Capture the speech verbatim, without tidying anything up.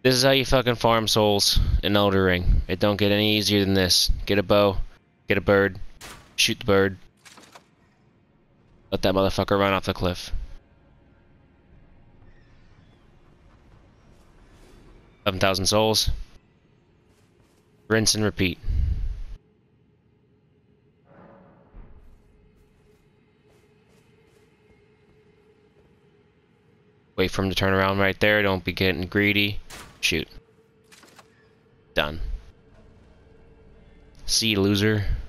This is how you fucking farm souls in Elder Ring. It don't get any easier than this. Get a bow, get a bird, shoot the bird, let that motherfucker run off the cliff. eleven thousand souls. Rinse and repeat. Wait for him to turn around right there. Don't be getting greedy. Shoot. Done. See you, loser.